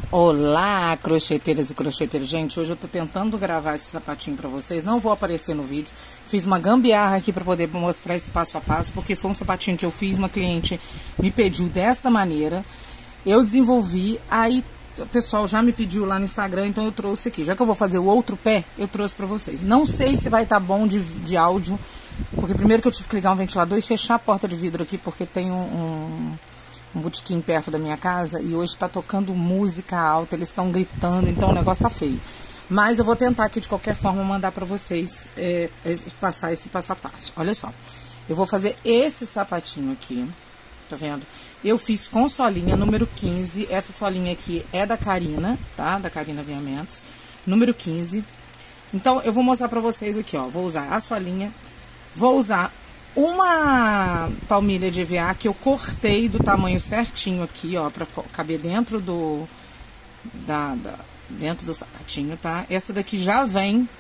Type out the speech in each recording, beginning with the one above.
Olá, crocheteiras e crocheteiros. Gente, hoje eu tô tentando gravar esse sapatinho pra vocês. Não vou aparecer no vídeo. Fiz uma gambiarra aqui pra poder mostrar esse passo a passo, porque foi um sapatinho que eu fiz, uma cliente me pediu desta maneira. Eu desenvolvi, aí o pessoal já me pediu lá no Instagram, então eu trouxe aqui. Já que eu vou fazer o outro pé, eu trouxe pra vocês. Não sei se vai estar bom de áudio, porque primeiro que eu tive que ligar um ventilador e fechar a porta de vidro aqui, porque tem um botequim perto da minha casa e hoje tá tocando música alta, eles estão gritando, então o negócio tá feio. Mas eu vou tentar aqui de qualquer forma mandar pra vocês passar esse passo a passo. Olha só, eu vou fazer esse sapatinho aqui, tá vendo? Eu fiz com solinha número 15, essa solinha aqui é da Karina, tá? Da Karina Aviamentos, número 15. Então eu vou mostrar pra vocês aqui, ó, vou usar a solinha, vou usar uma palmilha de EVA que eu cortei do tamanho certinho aqui, ó, pra caber dentro dentro do sapatinho, tá? Essa daqui já vem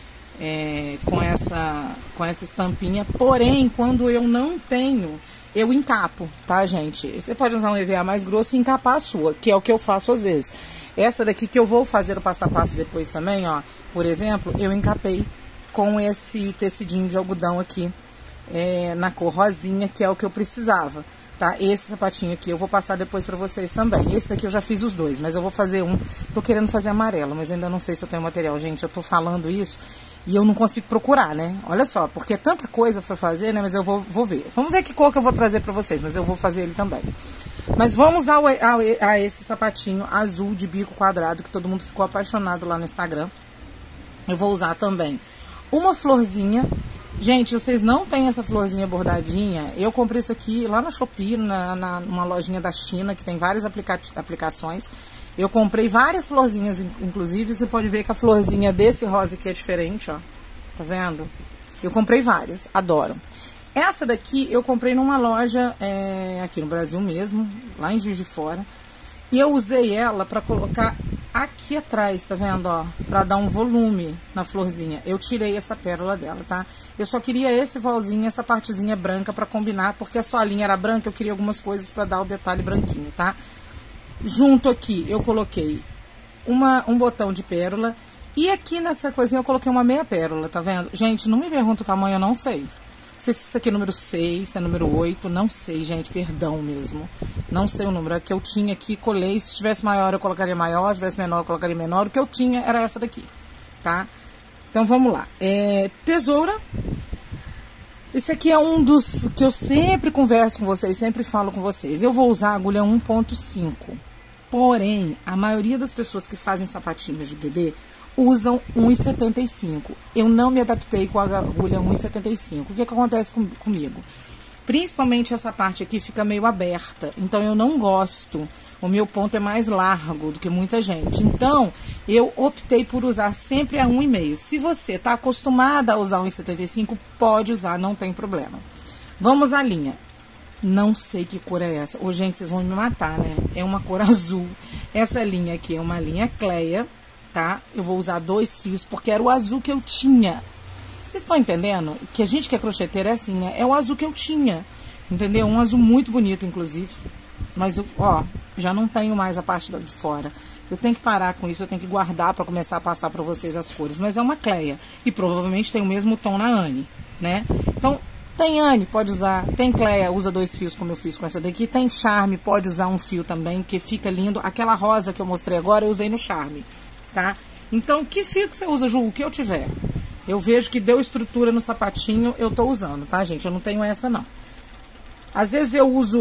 com essa estampinha, porém, quando eu não tenho, eu encapo, tá, gente? Você pode usar um EVA mais grosso e encapar a sua, que é o que eu faço às vezes. Essa daqui que eu vou fazer o passo a passo depois também, ó, por exemplo, eu encapei com esse tecidinho de algodão aqui, na cor rosinha, que é o que eu precisava, tá? Esse sapatinho aqui eu vou passar depois pra vocês também. Esse daqui eu já fiz os dois, mas eu vou fazer tô querendo fazer amarelo, mas ainda não sei se eu tenho material. Gente, eu tô falando isso e eu não consigo procurar, né? Olha só, porque é tanta coisa pra fazer, né? Mas eu vou ver. Vamos ver que cor que eu vou trazer pra vocês, mas eu vou fazer ele também. Mas vamos a esse sapatinho azul de bico quadrado, que todo mundo ficou apaixonado lá no Instagram. Eu vou usar também uma florzinha. Gente, vocês não têm essa florzinha bordadinha? Eu comprei isso aqui lá no Shopee, numa lojinha da China, que tem várias aplicações. Eu comprei várias florzinhas, inclusive, você pode ver que a florzinha desse rosa aqui é diferente, ó. Tá vendo? Eu comprei várias, adoro. Essa daqui eu comprei numa loja aqui no Brasil mesmo, lá em Juiz de Fora. E eu usei ela pra colocar aqui atrás, tá vendo, ó? Pra dar um volume na florzinha. Eu tirei essa pérola dela, tá? Eu só queria esse volzinho, essa partezinha branca pra combinar, porque a solinha era branca, eu queria algumas coisas pra dar o detalhe branquinho, tá? Junto aqui eu coloquei um botão de pérola. E aqui nessa coisinha eu coloquei uma meia pérola, tá vendo? Gente, não me pergunta o tamanho, eu não sei. Não sei se isso aqui é número 6, se é número 8, não sei, gente, perdão mesmo. Não sei o número, é que eu tinha aqui, colei, se tivesse maior eu colocaria maior, se tivesse menor eu colocaria menor, o que eu tinha era essa daqui, tá? Então vamos lá, tesoura, esse aqui é um dos que eu sempre converso com vocês, sempre falo com vocês. Eu vou usar a agulha 1.5, porém, a maioria das pessoas que fazem sapatinhos de bebê usam 1,75. Eu não me adaptei com a agulha 1,75. O que acontece comigo? Principalmente essa parte aqui fica meio aberta, então eu não gosto. O meu ponto é mais largo do que muita gente. Então, eu optei por usar sempre a 1,5. Se você está acostumada a usar 1,75, pode usar, não tem problema. Vamos à linha. Não sei que cor é essa. Ô, gente, vocês vão me matar, né? É uma cor azul. Essa linha aqui é uma linha Cleia, tá? Eu vou usar 2 fios, porque era o azul que eu tinha. Vocês estão entendendo? Que a gente que é crocheteira é assim, né? É o azul que eu tinha, entendeu? Um azul muito bonito, inclusive. Mas, ó, já não tenho mais a parte de fora. Eu tenho que parar com isso, eu tenho que guardar pra começar a passar pra vocês as cores. Mas é uma Cleia. E provavelmente tem o mesmo tom na Anne, né? Então, tem Anne, pode usar. Tem Cleia, usa 2 fios, como eu fiz com essa daqui. Tem Charme, pode usar um fio também, que fica lindo. Aquela rosa que eu mostrei agora, eu usei no Charme, tá? Então, que fio que você usa, Ju? O que eu tiver. Eu vejo que deu estrutura no sapatinho, eu tô usando, tá, gente? Eu não tenho essa, não. Às vezes eu uso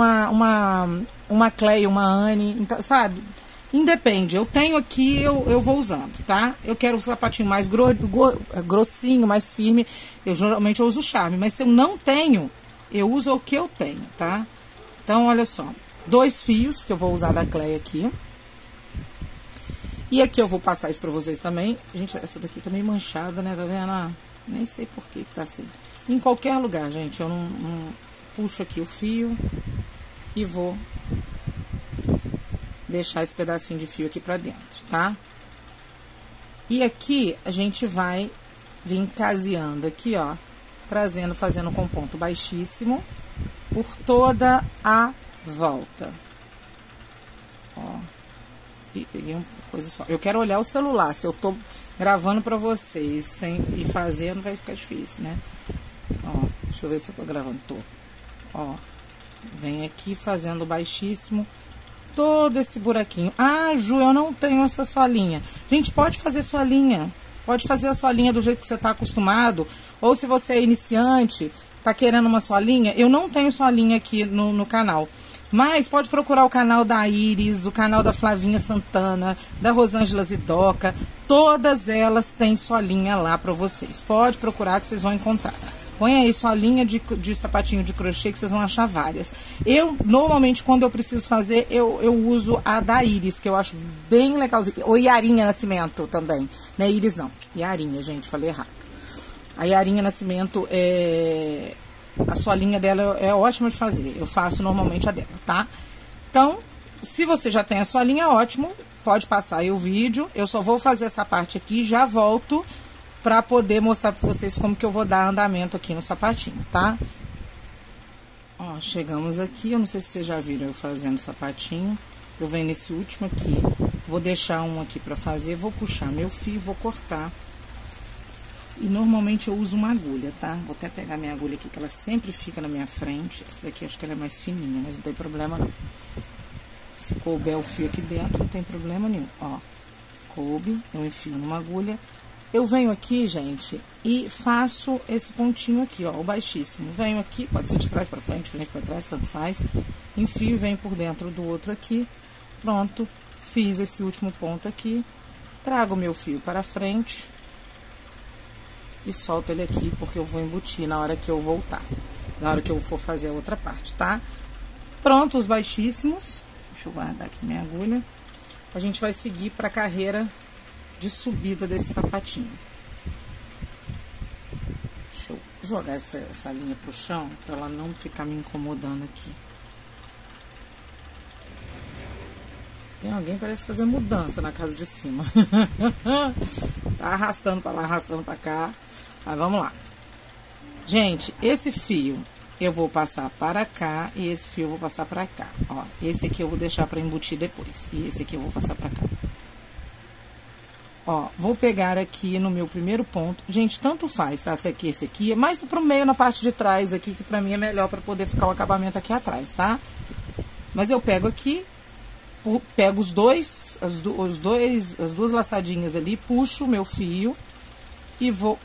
uma Cleia, uma Anne, então, sabe? Independe. Eu tenho aqui, eu vou usando, tá? Eu quero um sapatinho mais grossinho, mais firme. Geralmente eu uso Charme, mas se eu não tenho, eu uso o que eu tenho, tá? Então, olha só. 2 fios que eu vou usar da Cleia aqui. E aqui eu vou passar isso pra vocês também. Gente, essa daqui tá meio manchada, né? Tá vendo? Ah, nem sei por que tá assim. Em qualquer lugar, gente, eu não puxo aqui o fio e vou deixar esse pedacinho de fio aqui pra dentro, tá? E aqui a gente vai vir caseando aqui, ó, fazendo com ponto baixíssimo por toda a volta. Ó. Ih, peguei uma coisa só. Eu quero olhar o celular. Se eu tô gravando pra vocês e fazendo, vai ficar difícil, né? Ó, deixa eu ver se eu tô gravando. Tô. Ó, vem aqui fazendo baixíssimo todo esse buraquinho. Ah, Ju, eu não tenho essa solinha. Gente, pode fazer solinha. Pode fazer a solinha do jeito que você tá acostumado. Ou se você é iniciante, tá querendo uma solinha. Eu não tenho solinha aqui no canal. Mas pode procurar o canal da Iris, o canal da Flavinha Santana, da Rosângela Zidoca. Todas elas têm solinha lá pra vocês. Pode procurar que vocês vão encontrar. Põe aí solinha de sapatinho de crochê que vocês vão achar várias. Eu, normalmente, quando eu preciso fazer, eu uso a da Iris, que eu acho bem legalzinha. Ou Yarinha Nascimento também. Não é Iris, não. Yarinha, gente, falei errado. A Yarinha Nascimento, a solinha dela é ótima de fazer. Eu faço normalmente a dela, tá? Então, se você já tem a solinha, ótimo. Pode passar aí o vídeo. Eu só vou fazer essa parte aqui e já volto pra poder mostrar pra vocês como que eu vou dar andamento aqui no sapatinho, tá? Ó, chegamos aqui. Eu não sei se vocês já viram eu fazendo o sapatinho. Eu venho nesse último aqui. Vou deixar um aqui pra fazer. Vou puxar meu fio, vou cortar. E normalmente eu uso uma agulha, tá? Vou até pegar minha agulha aqui, que ela sempre fica na minha frente. Essa daqui acho que ela é mais fininha, mas não tem problema não. Se couber o fio aqui dentro, não tem problema nenhum. Ó, coube, eu enfio numa agulha. Eu venho aqui, gente, e faço esse pontinho aqui, ó, o baixíssimo. Venho aqui, pode ser de trás pra frente, frente pra trás, tanto faz. Enfio e venho por dentro do outro aqui. Pronto, fiz esse último ponto aqui. Trago meu fio para frente. E solto ele aqui, porque eu vou embutir na hora que eu voltar. Na hora que eu for fazer a outra parte, tá? Pronto, os baixíssimos. Deixa eu guardar aqui minha agulha. A gente vai seguir pra carreira de subida desse sapatinho. Deixa eu jogar essa linha pro chão, pra ela não ficar me incomodando aqui. Tem alguém que parece fazer mudança na casa de cima. Tá arrastando pra lá, arrastando pra cá. Mas vamos lá. Gente, esse fio eu vou passar para cá e esse fio eu vou passar pra cá. Ó, esse aqui eu vou deixar pra embutir depois. E esse aqui eu vou passar pra cá. Ó, vou pegar aqui no meu primeiro ponto. Gente, tanto faz, tá? Esse aqui é mais pro meio, na parte de trás aqui, que pra mim é melhor pra poder ficar o acabamento aqui atrás, tá? Mas eu pego aqui, pego as duas laçadinhas ali, puxo o meu fio e vou...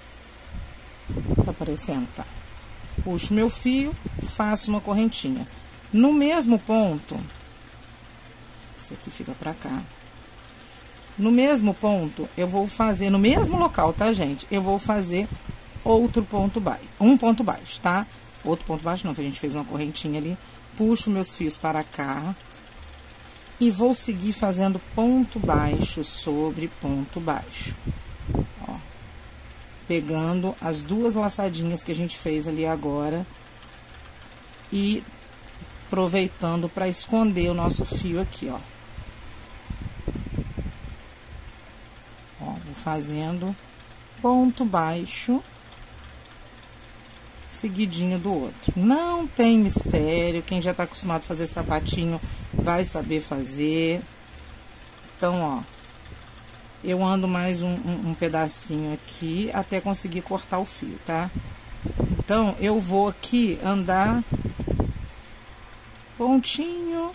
Tá aparecendo? Tá. Puxo meu fio, faço uma correntinha. No mesmo ponto, esse aqui fica pra cá. No mesmo ponto, eu vou fazer, no mesmo local, tá, gente? Eu vou fazer outro ponto baixo, um ponto baixo, tá? Outro ponto baixo não, que a gente fez uma correntinha ali. Puxo meus fios para cá e vou seguir fazendo ponto baixo sobre ponto baixo. Ó, pegando as duas laçadinhas que a gente fez ali agora e aproveitando para esconder o nosso fio aqui, ó. Ó, vou fazendo ponto baixo, seguidinho do outro. Não tem mistério, quem já tá acostumado a fazer sapatinho vai saber fazer. Então, ó, eu ando mais um pedacinho aqui até conseguir cortar o fio, tá? Então, eu vou aqui andar pontinho...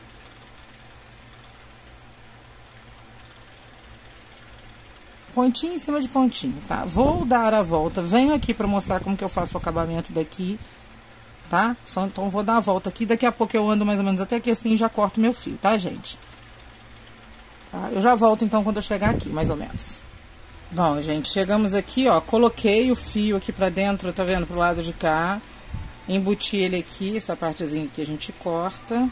Pontinho em cima de pontinho, tá? Vou dar a volta, venho aqui pra mostrar como que eu faço o acabamento daqui, tá? Então, vou dar a volta aqui, daqui a pouco eu ando mais ou menos até aqui assim e já corto meu fio, tá, gente? Tá? Eu já volto, então, quando eu chegar aqui, mais ou menos. Bom, gente, chegamos aqui, ó, coloquei o fio aqui pra dentro, tá vendo? Pro lado de cá, embuti ele aqui, essa partezinha que a gente corta,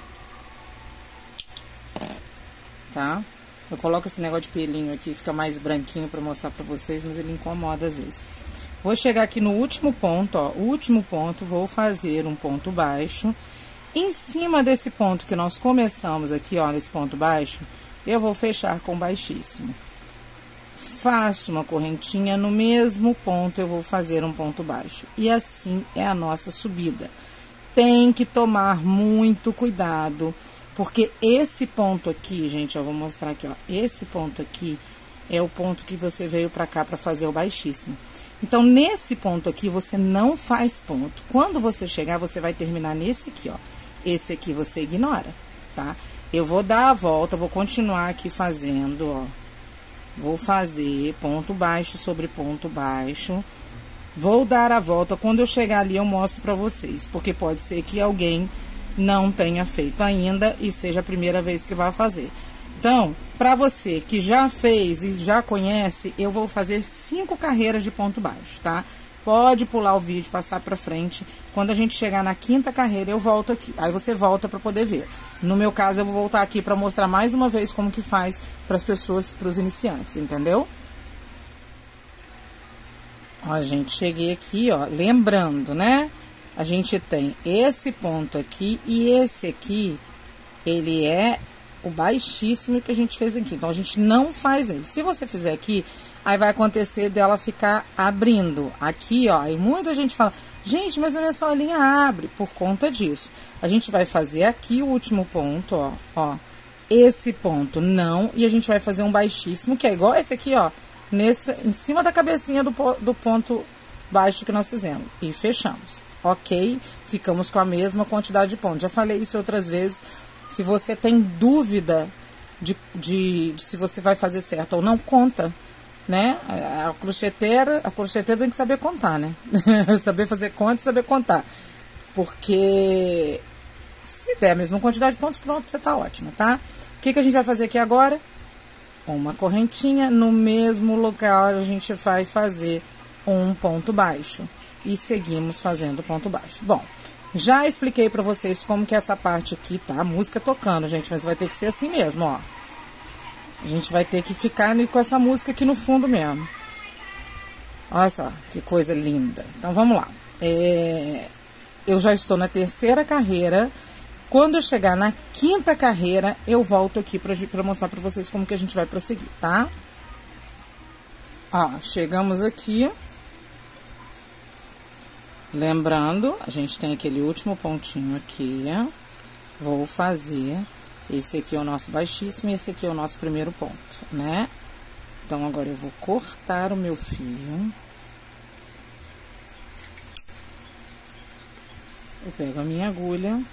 tá? Eu coloco esse negócio de pelinho aqui, fica mais branquinho pra mostrar pra vocês, mas ele incomoda às vezes. Vou chegar aqui no último ponto, ó, o último ponto, vou fazer um ponto baixo. Em cima desse ponto que nós começamos aqui, ó, nesse ponto baixo, eu vou fechar com baixíssimo. Faço uma correntinha, no mesmo ponto eu vou fazer um ponto baixo. E assim é a nossa subida. Tem que tomar muito cuidado Porque esse ponto aqui, gente, eu vou mostrar aqui, ó. Esse ponto aqui é o ponto que você veio pra cá pra fazer o baixíssimo. Então, nesse ponto aqui, você não faz ponto. Quando você chegar, você vai terminar nesse aqui, ó. Esse aqui você ignora, tá? Eu vou dar a volta, vou continuar aqui fazendo, ó. Vou fazer ponto baixo sobre ponto baixo. Vou dar a volta. Quando eu chegar ali, eu mostro pra vocês. Porque pode ser que alguém não tenha feito ainda e seja a primeira vez que vai fazer. Então, pra você que já fez e já conhece, eu vou fazer 5 carreiras de ponto baixo, tá? Pode pular o vídeo, passar pra frente. Quando a gente chegar na 5ª carreira, eu volto aqui. Aí você volta pra poder ver. No meu caso, eu vou voltar aqui pra mostrar mais uma vez como que faz pras pessoas, pros iniciantes, entendeu? Ó, gente, cheguei aqui, ó, lembrando, né? A gente tem esse ponto aqui e esse aqui, ele é o baixíssimo que a gente fez aqui. Então, a gente não faz ele. Se você fizer aqui, aí vai acontecer dela ficar abrindo. Aqui, ó, e muita gente fala, gente, mas a minha solinha abre. Por conta disso. A gente vai fazer aqui o último ponto, ó. Esse ponto não. E a gente vai fazer um baixíssimo, que é igual esse aqui, ó. Em cima da cabecinha do ponto baixo que nós fizemos. E fechamos. Ok? Ficamos com a mesma quantidade de pontos. Já falei isso outras vezes. Se você tem dúvida de se você vai fazer certo ou não, conta, né? A crocheteira tem que saber contar, né? Saber fazer conta e saber contar. Porque se der a mesma quantidade de pontos, pronto, você tá ótimo, tá? O que a gente vai fazer aqui agora? Uma correntinha, no mesmo lugar a gente vai fazer um ponto baixo. E seguimos fazendo ponto baixo. Bom, já expliquei pra vocês como que é essa parte aqui, tá? A música tocando, gente, mas vai ter que ser assim mesmo, ó. A gente vai ter que ficar com essa música aqui no fundo mesmo. Olha só, que coisa linda. Então, vamos lá. Eu já estou na 3ª carreira. Quando eu chegar na 5ª carreira, eu volto aqui pra mostrar pra vocês como que a gente vai prosseguir, tá? Ó, chegamos aqui. Lembrando, a gente tem aquele último pontinho aqui. Vou fazer... Esse aqui é o nosso baixíssimo e esse aqui é o nosso primeiro ponto, né? Então, agora eu vou cortar o meu fio. Eu pego a minha agulha.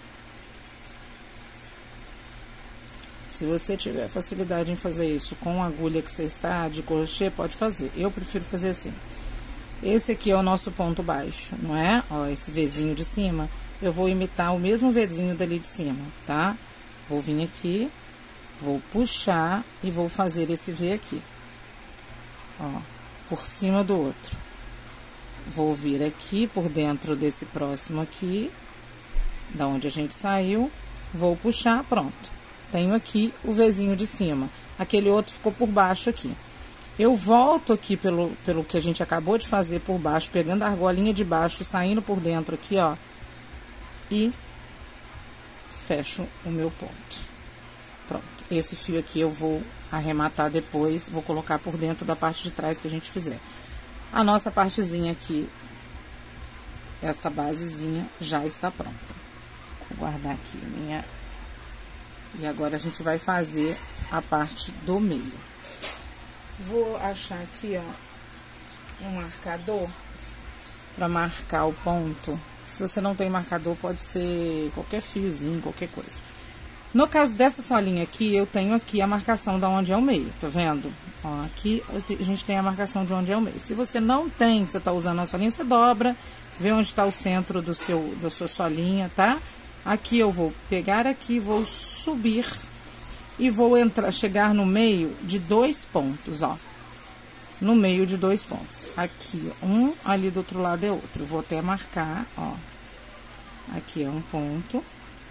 Se você tiver facilidade em fazer isso com a agulha que você está de crochê, pode fazer. Eu prefiro fazer assim. Esse aqui é o nosso ponto baixo, não é? Ó, esse Vzinho de cima. Eu vou imitar o mesmo Vzinho dali de cima, tá? Vou vir aqui, vou puxar e vou fazer esse V aqui. Ó, por cima do outro. Vou vir aqui por dentro desse próximo aqui, da onde a gente saiu. Vou puxar, pronto. Tenho aqui o Vzinho de cima. Aquele outro ficou por baixo aqui. Eu volto aqui pelo que a gente acabou de fazer por baixo, pegando a argolinha de baixo, saindo por dentro aqui, ó. E fecho o meu ponto. Pronto. Esse fio aqui eu vou arrematar depois, vou colocar por dentro da parte de trás que a gente fizer. A nossa partezinha aqui, essa basezinha já está pronta. Vou guardar aqui a minha... E agora a gente vai fazer a parte do meio. Vou achar aqui, ó, um marcador para marcar o ponto. Se você não tem marcador, pode ser qualquer fiozinho, qualquer coisa. No caso dessa solinha aqui, eu tenho aqui a marcação de onde é o meio, tá vendo? Ó, aqui a gente tem a marcação de onde é o meio. Se você não tem, você tá usando a solinha, você dobra, vê onde está o centro da sua solinha, tá? Aqui eu vou pegar aqui, vou subir e vou chegar no meio de 2 pontos, ó. No meio de 2 pontos. Aqui, um, ali do outro lado é outro. Vou até marcar, ó. Aqui é um ponto.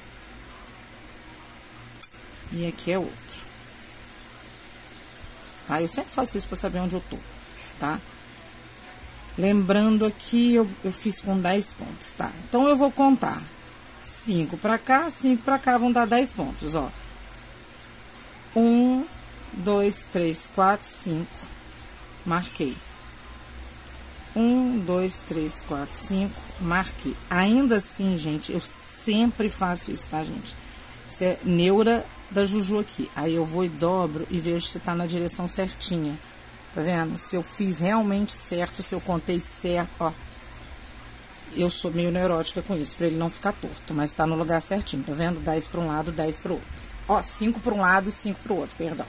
E aqui é outro. Tá? Eu sempre faço isso pra saber onde eu tô, tá? Lembrando aqui, eu fiz com 10 pontos, tá? Então, eu vou contar 5 pra cá, 5 pra cá, vão dar 10 pontos, ó. 1, 2, 3, 4, 5. Marquei. 1, 2, 3, 4, 5. Marquei. Ainda assim, gente, eu sempre faço isso, tá, gente? Isso é neura da Juju aqui. Aí eu vou e dobro e vejo se tá na direção certinha. Tá vendo? Se eu fiz realmente certo, se eu contei certo, ó. Eu sou meio neurótica com isso, pra ele não ficar torto, mas tá no lugar certinho, tá vendo? 10 pra um lado, 10 pro outro. Ó, 5 pra um lado, 5 pro outro, perdão.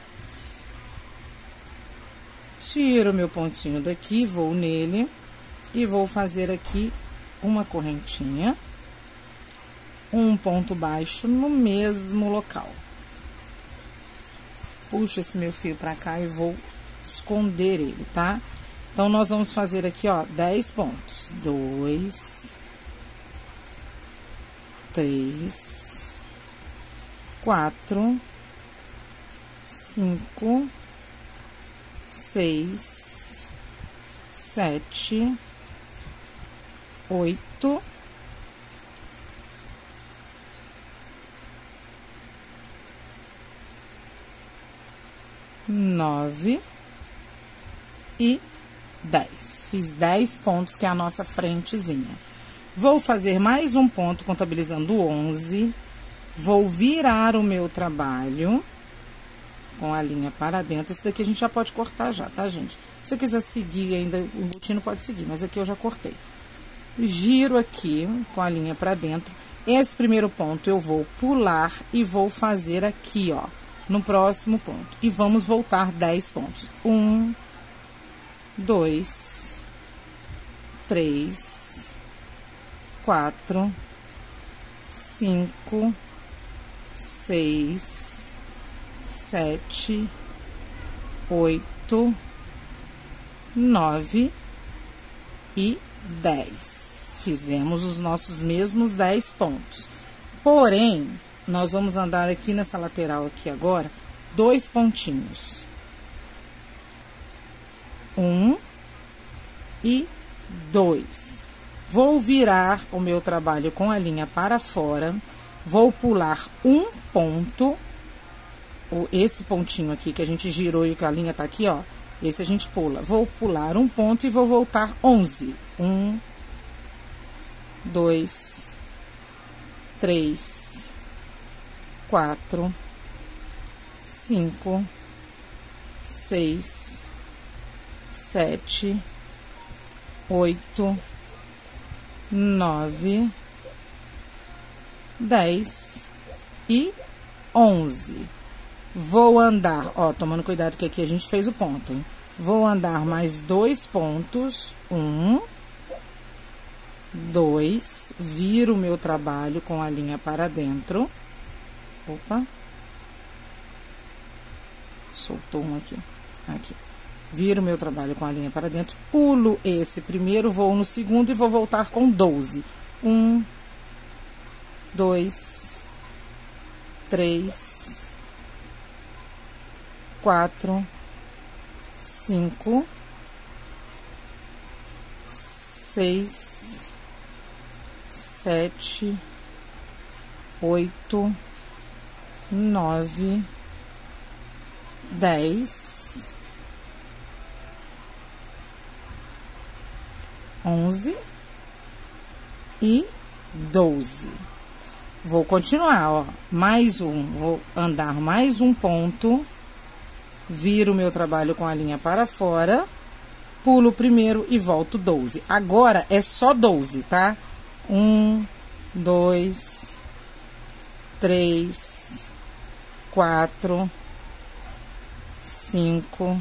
Tiro meu pontinho daqui, vou nele e vou fazer aqui uma correntinha, um ponto baixo no mesmo local. Puxo esse meu fio pra cá e vou esconder ele, tá? Então, nós vamos fazer aqui, ó, 10 pontos. 2, 3, 4, 5, 6, 7, 8, 9 e 10. Fiz 10 pontos, que é a nossa frentezinha. Vou fazer mais um ponto, contabilizando 11. Vou virar o meu trabalho com a linha para dentro. Esse daqui a gente já pode cortar já, tá, gente? Se você quiser seguir ainda, o embutindo pode seguir, mas aqui eu já cortei. Giro aqui com a linha para dentro. Esse primeiro ponto eu vou pular e vou fazer aqui, ó, no próximo ponto. E vamos voltar 10 pontos. 1, 2, 3, 4, 5, 6, 7, 8, 9 e 10. Fizemos os nossos mesmos 10 pontos. Porém, nós vamos andar aqui nessa lateral aqui agora, 2 pontinhos. 1 e 2. Vou virar o meu trabalho com a linha para fora, vou pular um ponto, esse pontinho aqui que a gente girou e que a linha tá aqui, ó, esse a gente pula. Vou pular um ponto e vou voltar 11. 1, 2, 3, 4, 5, 6, 7, 8, 9, 10 e 11. Vou andar, ó, tomando cuidado que aqui a gente fez o ponto, hein? Vou andar mais 2 pontos. 1, 2, viro o meu trabalho com a linha para dentro. Opa. Soltou um aqui. Aqui. Viro o meu trabalho com a linha para dentro, pulo esse primeiro, vou no segundo e vou voltar com 12. 1, 2, 3, 4, 5, 6, 7, 8, 9, 10, 11 e 12. Vou continuar, ó, mais um, vou andar mais um ponto, viro o meu trabalho com a linha para fora, pulo o primeiro e volto 12. Agora é só 12, tá? 1, 2, 3, 4, 5,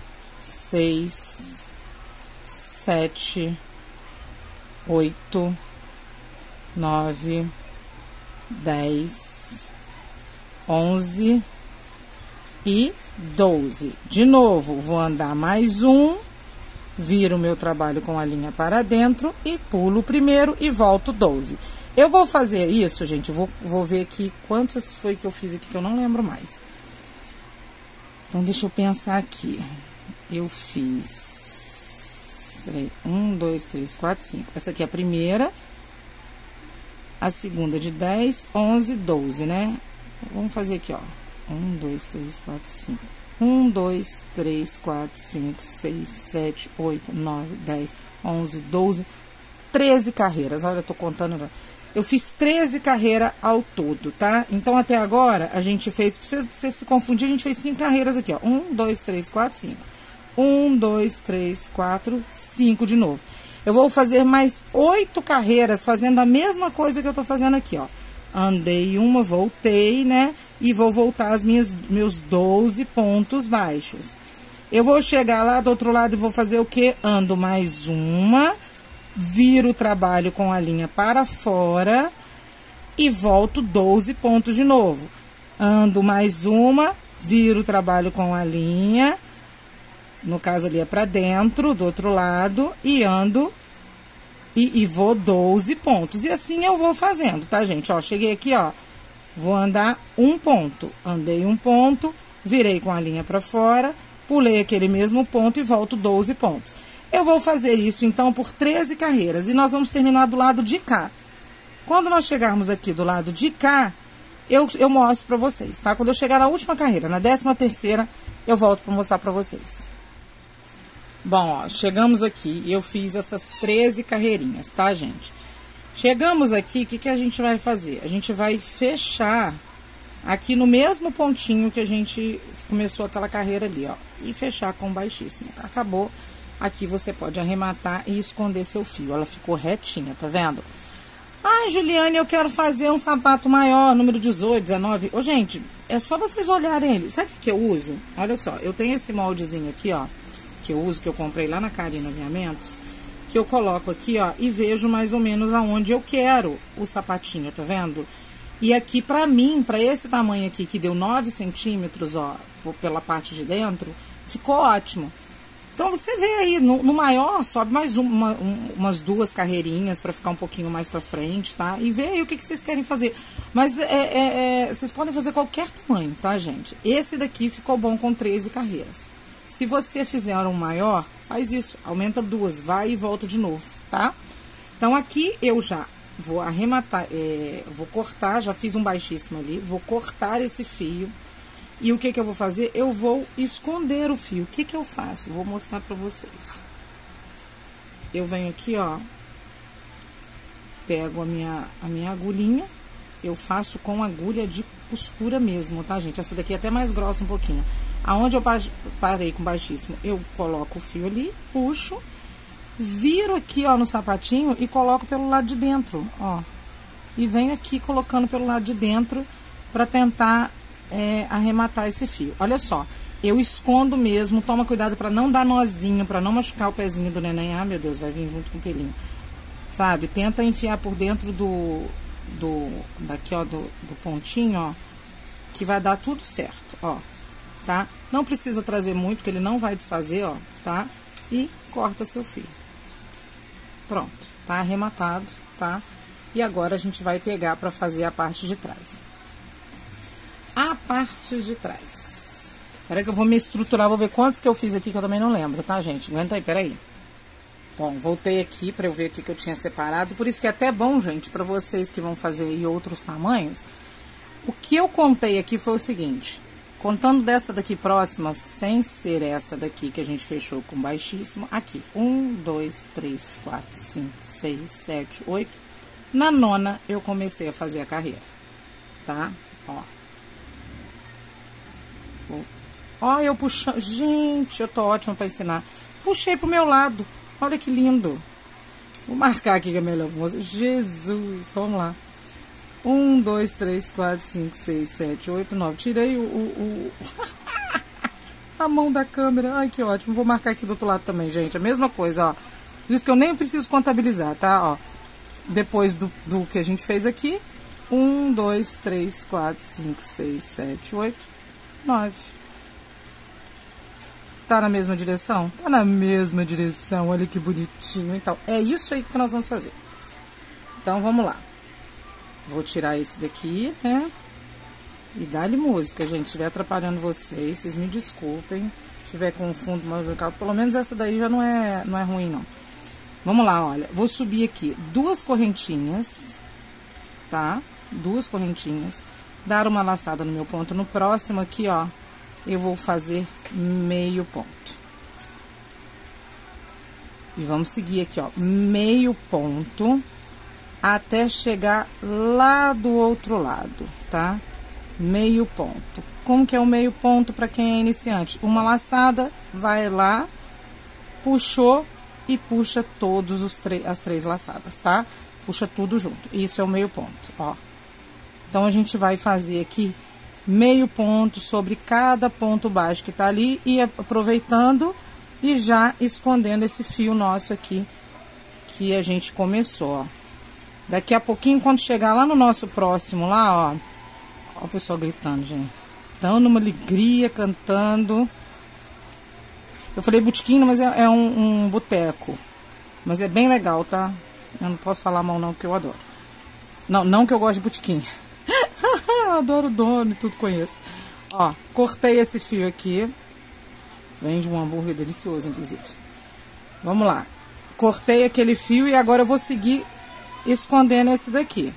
6, 7, 8, 9, 10, 11 e 12. De novo, vou andar mais um, viro o meu trabalho com a linha para dentro e pulo o primeiro e volto 12. Eu vou fazer isso, gente, vou ver aqui quantas foi que eu fiz aqui, que eu não lembro mais. Então, deixa eu pensar aqui. Eu fiz... Peraí, 1, 2, 3, 4, 5. Essa aqui é a primeira. A segunda de 10, 11, 12, né? Vamos fazer aqui, ó. 1, 2, 3, 4, 5. 1, 2, 3, 4, 5, 6, 7, 8, 9, 10, 11, 12, 13 carreiras. Olha, eu tô contando agora. Eu fiz 13 carreiras ao todo, tá? Então, até agora, a gente fez, pra você se confundir, a gente fez 5 carreiras aqui, ó. 1, 2, 3, 4, 5. 1, 2, 3, 4, 5 de novo. Eu vou fazer mais 8 carreiras fazendo a mesma coisa que eu tô fazendo aqui, ó. Andei uma, voltei, né? E vou voltar meus 12 pontos baixos. Eu vou chegar lá do outro lado e vou fazer o quê? Ando mais uma, viro o trabalho com a linha para fora e volto 12 pontos de novo. Ando mais uma, viro o trabalho com a linha, no caso ali é para dentro, do outro lado, e ando e vou 12 pontos. E assim eu vou fazendo, tá, gente? Ó, cheguei aqui, ó, vou andar um ponto. Andei um ponto, virei com a linha para fora, pulei aquele mesmo ponto e volto 12 pontos. Eu vou fazer isso, então, por 13 carreiras. E nós vamos terminar do lado de cá. Quando nós chegarmos aqui do lado de cá, eu mostro pra vocês, tá? Quando eu chegar na última carreira, na 13ª, eu volto pra mostrar pra vocês. Bom, ó, chegamos aqui e eu fiz essas 13 carreirinhas, tá, gente? Chegamos aqui, o que a gente vai fazer? A gente vai fechar aqui no mesmo pontinho que a gente começou aquela carreira ali, ó. E fechar com baixíssimo. Acabou. Aqui você pode arrematar e esconder seu fio. Ela ficou retinha, tá vendo? Ai, Juliane, eu quero fazer um sapato maior, número 18, 19. Ô, gente, é só vocês olharem ele. Sabe o que eu uso? Olha só, eu tenho esse moldezinho aqui, ó, que eu uso, que eu comprei lá na Karina Aviamentos, que eu coloco aqui, ó, e vejo mais ou menos aonde eu quero o sapatinho, tá vendo? E aqui, pra mim, pra esse tamanho aqui, que deu 9 centímetros, ó, pela parte de dentro, ficou ótimo. Então, você vê aí, no maior, sobe mais umas 2 carreirinhas para ficar um pouquinho mais para frente, tá? E vê aí o que vocês querem fazer. Mas vocês podem fazer qualquer tamanho, tá, gente? Esse daqui ficou bom com 13 carreiras. Se você fizer um maior, faz isso. Aumenta 2, vai e volta de novo, tá? Então, aqui eu já vou arrematar, vou cortar, já fiz um baixíssimo ali. Vou cortar esse fio. E o que eu vou fazer? Eu vou esconder o fio. O que eu faço? Vou mostrar pra vocês. Eu venho aqui, ó. Pego a minha agulhinha. Eu faço com agulha de costura mesmo, tá, gente? Essa daqui é até mais grossa um pouquinho. Aonde eu parei com baixíssimo, eu coloco o fio ali, puxo, viro aqui, ó, no sapatinho e coloco pelo lado de dentro, ó. E venho aqui colocando pelo lado de dentro pra tentar arrematar esse fio. Olha só, eu escondo mesmo, toma cuidado para não dar nozinho, para não machucar o pezinho do neném. Ah, meu Deus, vai vir junto com o pelinho. Sabe? Tenta enfiar por dentro daqui, ó, do pontinho, ó, que vai dar tudo certo, ó, tá? Não precisa trazer muito, que ele não vai desfazer, ó, tá? E corta seu fio. Pronto, tá arrematado, tá? E agora a gente vai pegar para fazer a parte de trás. A parte de trás. Peraí que eu vou me estruturar, vou ver quantos que eu fiz aqui, que eu também não lembro, tá, gente? Aguenta aí, peraí. Bom, voltei aqui pra eu ver o que eu tinha separado. Por isso que é até bom, gente, pra vocês que vão fazer aí outros tamanhos. O que eu contei aqui foi o seguinte. Contando dessa daqui próxima, sem ser essa daqui que a gente fechou com baixíssimo. Aqui, 1, 2, 3, 4, 5, 6, 7, 8. Na 9ª, eu comecei a fazer a carreira, tá? Ó. Ó, eu puxando. Gente, eu tô ótima pra ensinar. Puxei pro meu lado. Olha que lindo. Vou marcar aqui que é melhor. Jesus, vamos lá. 1, 2, 3, 4, 5, 6, 7, 8, 9. Tirei a mão da câmera. Ai, que ótimo. Vou marcar aqui do outro lado também, gente. A mesma coisa, ó. Por isso que eu nem preciso contabilizar, tá? Ó. Depois do que a gente fez aqui. 1, 2, 3, 4, 5, 6, 7, 8, 9. Tá na mesma direção? Tá na mesma direção, olha que bonitinho. Então, é isso aí que nós vamos fazer. Então, vamos lá. Vou tirar esse daqui, né? E dá-lhe música, gente. Se estiver atrapalhando vocês me desculpem. Se estiver com o fundo musical, pelo menos essa daí já não é ruim, não. Vamos lá, olha. Vou subir aqui 2 correntinhas, tá? 2 correntinhas. Dar uma laçada no meu ponto. No próximo aqui, ó, eu vou fazer meio ponto. E vamos seguir aqui, ó, meio ponto. até chegar lá do outro lado, tá? Meio ponto. Como que é o meio ponto para quem é iniciante? Uma laçada, vai lá, puxou e puxa todos as 3 laçadas, tá? Puxa tudo junto. Isso é o meio ponto, ó. Então, a gente vai fazer aqui meio ponto sobre cada ponto baixo que tá ali e aproveitando e já escondendo esse fio nosso aqui que a gente começou, ó. Daqui a pouquinho, quando chegar lá no nosso próximo lá, ó. Ó o pessoal gritando, gente. Dando uma alegria, cantando. Eu falei botequim, mas é um boteco. Mas é bem legal, tá? Eu não posso falar mal não, porque eu adoro. Não que eu gosto de botequim. Eu adoro o dono e tudo conheço. Ó, cortei esse fio aqui. Vende um hambúrguer delicioso, inclusive. Vamos lá. Cortei aquele fio e agora eu vou seguir escondendo esse daqui.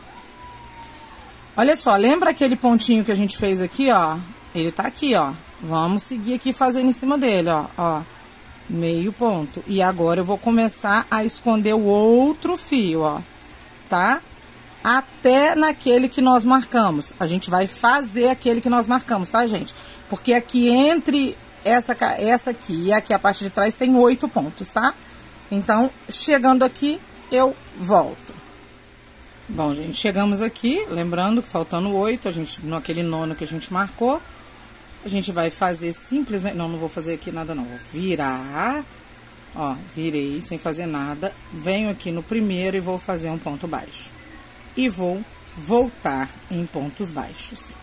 Olha só, lembra aquele pontinho que a gente fez aqui, ó? Ele tá aqui, ó. Vamos seguir aqui fazendo em cima dele, ó. Ó, meio ponto. E agora eu vou começar a esconder o outro fio, ó. Tá? Até naquele que nós marcamos. A gente vai fazer aquele que nós marcamos, tá, gente? Porque aqui entre essa aqui e aqui a parte de trás tem 8 pontos, tá? Então, chegando aqui, eu volto. Bom, gente, chegamos aqui, lembrando que faltando 8, a gente, naquele nono que a gente marcou, a gente vai fazer simplesmente, não vou fazer aqui nada não, vou virar, ó, virei sem fazer nada, venho aqui no primeiro e vou fazer um ponto baixo. E vou voltar em pontos baixos.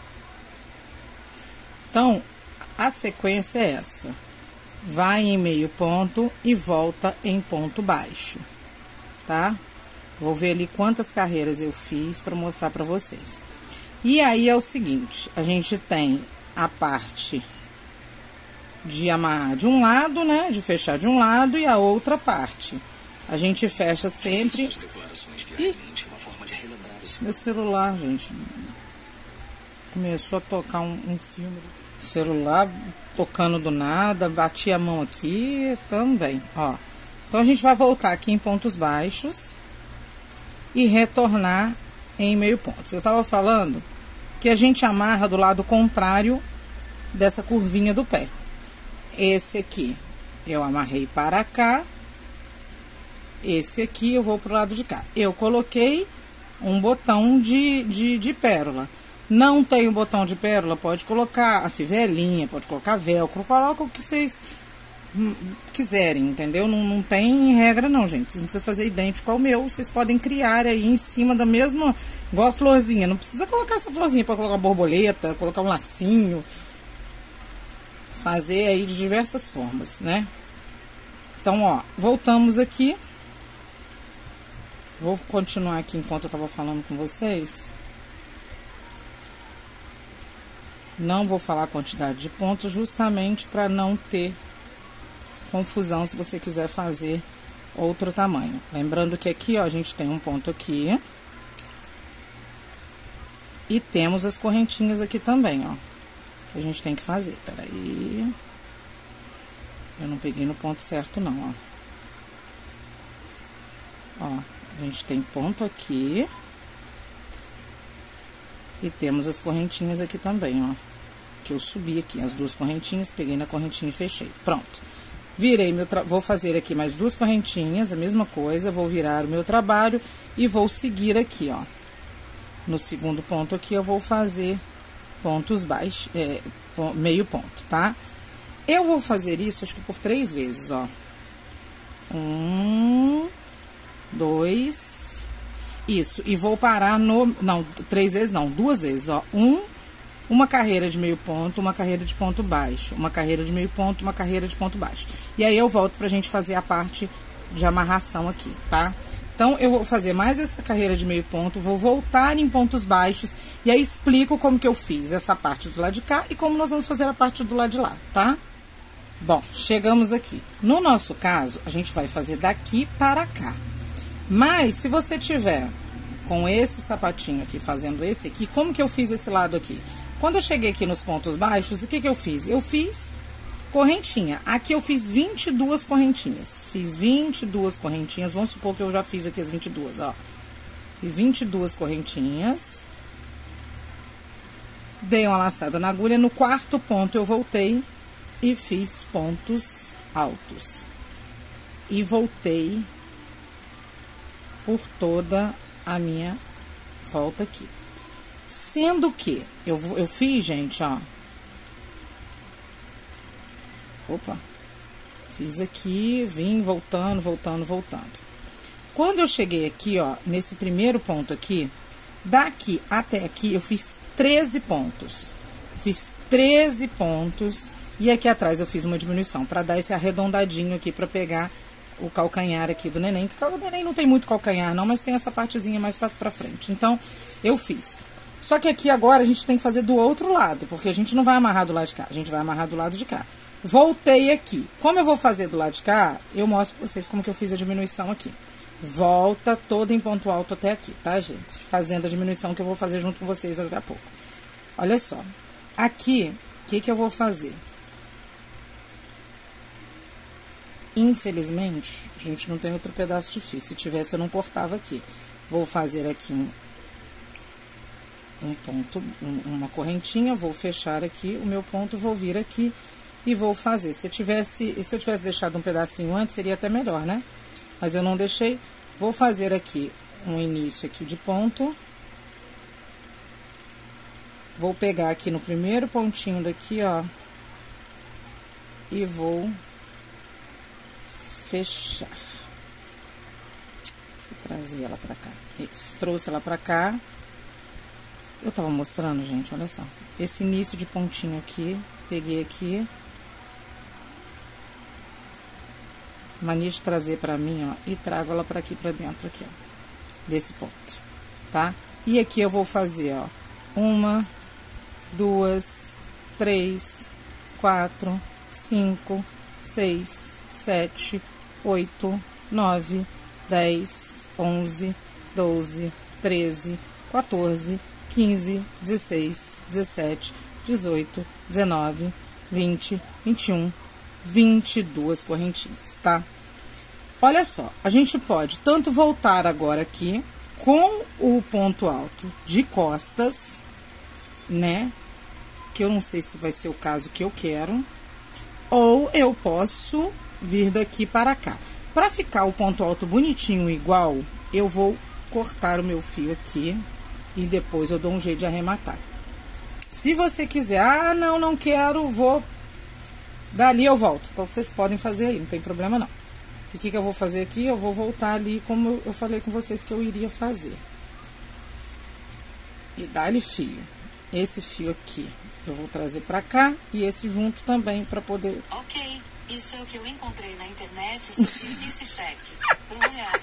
Então, a sequência é essa. Vai em meio ponto e volta em ponto baixo, tá? Vou ver ali quantas carreiras eu fiz para mostrar para vocês. E aí é o seguinte, a gente tem a parte de amarrar de um lado, né? De fechar de um lado e a outra parte. A gente fecha sempre... Ih, meu celular, gente. Começou a tocar um filme. Celular tocando do nada, bati a mão aqui também, ó. Então, a gente vai voltar aqui em pontos baixos e retornar em meio ponto. Eu tava falando que a gente amarra do lado contrário dessa curvinha do pé. Esse aqui eu amarrei para cá. Esse aqui eu vou pro lado de cá. Eu coloquei um botão de pérola. Não tem o botão de pérola, pode colocar a fivelinha, pode colocar velcro, coloca o que vocês quiserem, entendeu? Não tem regra não, gente. Vocês não precisam fazer idêntico ao meu, vocês podem criar aí em cima da mesma, igual a florzinha. Não precisa colocar essa florzinha para colocar uma borboleta, colocar um lacinho. Fazer aí de diversas formas, né? Então, ó, voltamos aqui. Vou continuar aqui enquanto eu tava falando com vocês. Não vou falar a quantidade de pontos, justamente para não ter confusão se você quiser fazer outro tamanho. Lembrando que aqui, ó, a gente tem um ponto aqui. E temos as correntinhas aqui também, ó. Que a gente tem que fazer. Peraí. Eu não peguei no ponto certo, não, ó. Ó, a gente tem ponto aqui. E temos as correntinhas aqui também, ó. Que eu subi aqui, as 2 correntinhas, peguei na correntinha e fechei. Pronto. Virei vou fazer aqui mais 2 correntinhas, a mesma coisa, vou virar o meu trabalho e vou seguir aqui, ó. No segundo ponto aqui, eu vou fazer pontos baixos, meio ponto, tá? Eu vou fazer isso, acho que por 3 vezes, ó. 1, 2, isso. E vou parar não, 3 vezes não, 2 vezes, ó. Uma carreira de meio ponto, uma carreira de ponto baixo, uma carreira de meio ponto, uma carreira de ponto baixo. E aí eu volto pra gente fazer a parte de amarração aqui, tá? Então, eu vou fazer mais essa carreira de meio ponto, vou voltar em pontos baixos e aí explico como que eu fiz essa parte do lado de cá e como nós vamos fazer a parte do lado de lá, tá? Bom, chegamos aqui. No nosso caso, a gente vai fazer daqui para cá. Mas, se você tiver com esse sapatinho aqui, fazendo esse aqui, como que eu fiz esse lado aqui? Quando eu cheguei aqui nos pontos baixos, o que que eu fiz? Eu fiz correntinha. Aqui eu fiz 22 correntinhas. Fiz 22 correntinhas. Vamos supor que eu já fiz aqui as 22, ó. Fiz 22 correntinhas. Dei uma laçada na agulha. No quarto ponto, eu voltei e fiz pontos altos. E voltei por toda a minha volta aqui. Sendo que eu fiz, gente, ó. Opa. Fiz aqui, vim voltando, voltando, voltando. Quando eu cheguei aqui, ó, nesse primeiro ponto aqui, daqui até aqui, eu fiz 13 pontos. Fiz 13 pontos. E aqui atrás eu fiz uma diminuição, pra dar esse arredondadinho aqui, pra pegar o calcanhar aqui do neném. Porque o neném não tem muito calcanhar, não, mas tem essa partezinha mais pra frente. Então, eu fiz. Só que aqui agora a gente tem que fazer do outro lado, porque a gente não vai amarrar do lado de cá, a gente vai amarrar do lado de cá. Voltei aqui. Como eu vou fazer do lado de cá, eu mostro pra vocês como que eu fiz a diminuição aqui. Volta toda em ponto alto até aqui, tá, gente? Fazendo a diminuição que eu vou fazer junto com vocês daqui a pouco. Olha só. Aqui, o que que eu vou fazer? Infelizmente, a gente não tem outro pedaço de fio. Se tivesse, eu não cortava aqui. Vou fazer aqui um ponto, uma correntinha, vou fechar aqui o meu ponto, vou vir aqui e vou fazer. Se eu tivesse deixado um pedacinho antes, seria até melhor, né? Mas eu não deixei. Vou fazer aqui um início aqui de ponto. Vou pegar aqui no primeiro pontinho daqui, ó. E vou fechar. Deixa eu trazer ela pra cá. Isso, trouxe ela pra cá. Eu tava mostrando, gente, olha só. Esse início de pontinho aqui, peguei aqui. Mania de trazer pra mim, ó, e trago ela pra aqui, pra dentro aqui, ó. Desse ponto, tá? E aqui eu vou fazer, ó, 1, 2, 3, 4, 5, 6, 7, 8, 9, 10, 11, 12, 13, 14, 15, 16, 17, 18, 19, 20, 21, 22 correntinhas, tá? Olha só, a gente pode tanto voltar agora aqui com o ponto alto de costas, né? Que eu não sei se vai ser o caso que eu quero. Ou eu posso vir daqui para cá. Para ficar o ponto alto bonitinho igual, eu vou cortar o meu fio aqui e depois eu dou um jeito de arrematar. Se você quiser, ah, não quero, vou... Dali eu volto. Então, vocês podem fazer aí, não tem problema não. E o que eu vou fazer aqui? Eu vou voltar ali como eu falei com vocês que eu iria fazer. E dá-lhe fio. Esse fio aqui eu vou trazer pra cá e esse junto também pra poder... Ok, isso é o que eu encontrei na internet sobre esse cheque. Uma olhada.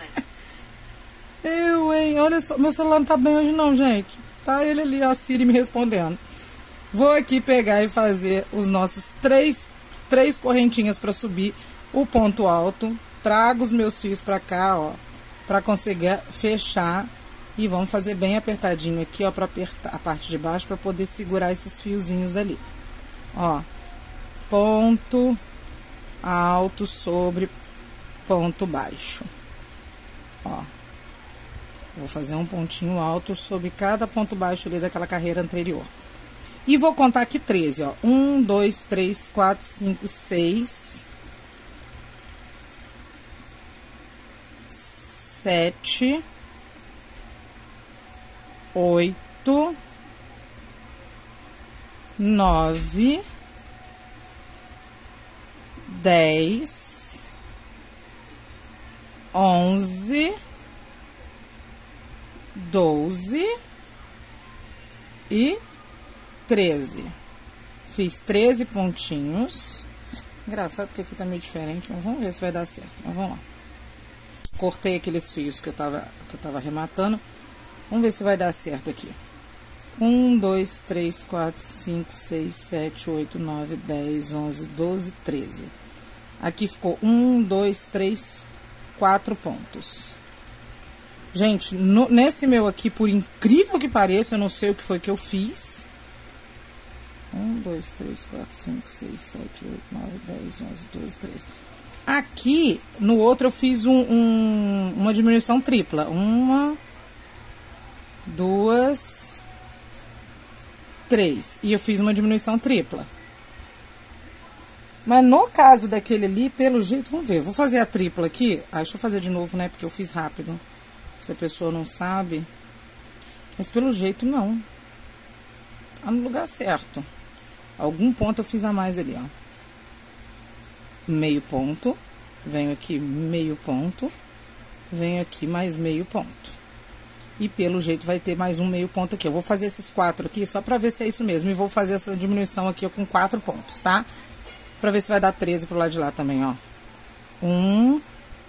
Hein? Olha só, meu celular não tá bem hoje não, gente. Tá ele ali, a Siri me respondendo. Vou aqui pegar e fazer os nossos três correntinhas pra subir o ponto alto. Trago os meus fios pra cá, ó, pra conseguir fechar. E vamos fazer bem apertadinho aqui, ó, pra apertar a parte de baixo, pra poder segurar esses fiozinhos dali. Ó, ponto alto sobre ponto baixo. Ó, vou fazer um pontinho alto sobre cada ponto baixo ali daquela carreira anterior. E vou contar aqui 13, ó. 1, 2, 3, 4, 5, 6... 7, 8, 9, 10, 11, 12 e 13. Fiz 13 pontinhos. Engraçado que aqui tá meio diferente, mas vamos ver se vai dar certo. Mas vamos lá. Cortei aqueles fios que eu tava arrematando. Vamos ver se vai dar certo aqui. 1, 2, 3, 4, 5, 6, 7, 8, 9, 10, 11, 12, 13. Aqui ficou 1, 2, 3, 4 pontos. Gente, nesse meu aqui, por incrível que pareça, eu não sei o que foi que eu fiz. 1, 2, 3, 4, 5, 6, 7, 8, 9, 10, 11, 12, 13. Aqui, no outro, eu fiz uma diminuição tripla. 1, 2, 3. E eu fiz uma diminuição tripla. Mas no caso daquele ali, pelo jeito, vamos ver. Vou fazer a tripla aqui. Ah, deixa eu fazer de novo, né? Porque eu fiz rápido. Se a pessoa não sabe. Mas pelo jeito, não. Tá no lugar certo. Algum ponto eu fiz a mais ali, ó. Meio ponto. Venho aqui, meio ponto. Venho aqui, mais meio ponto. E pelo jeito vai ter mais um meio ponto aqui. Eu vou fazer esses 4 aqui só pra ver se é isso mesmo. E vou fazer essa diminuição aqui com 4 pontos, tá? Pra ver se vai dar 13 pro lado de lá também, ó. 1,